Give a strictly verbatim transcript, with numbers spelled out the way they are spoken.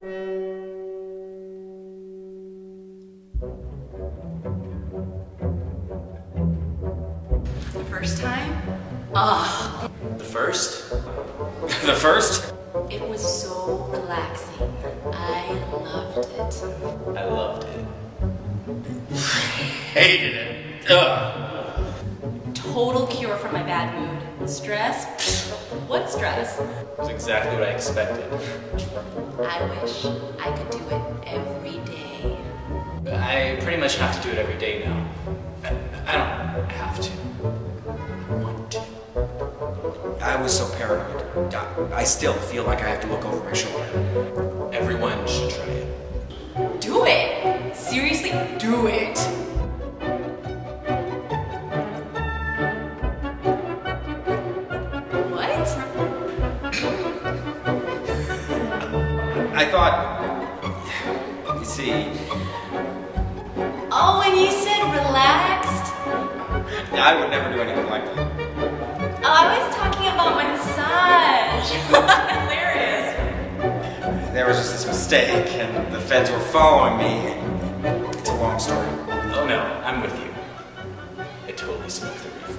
The first time? Ugh. The first? The first? It was so relaxing. I loved it. I loved it. Hated it. Ugh. Total cure for my bad mood. Stress? What stress? It was exactly what I expected. I wish I could do it every day. I pretty much have to do it every day now. I, I don't have to. I want to. I was so paranoid. I, I still feel like I have to look over my shoulder. Everyone should try it. Do it! Seriously, do it! What? I thought... You see... Oh, and you said relaxed? I would never do anything like that. Oh, I was talking about my massage. Hilarious. There was just this mistake, and the feds were following me. It's a long story. Oh no, I'm with you. I totally smoked the reefer.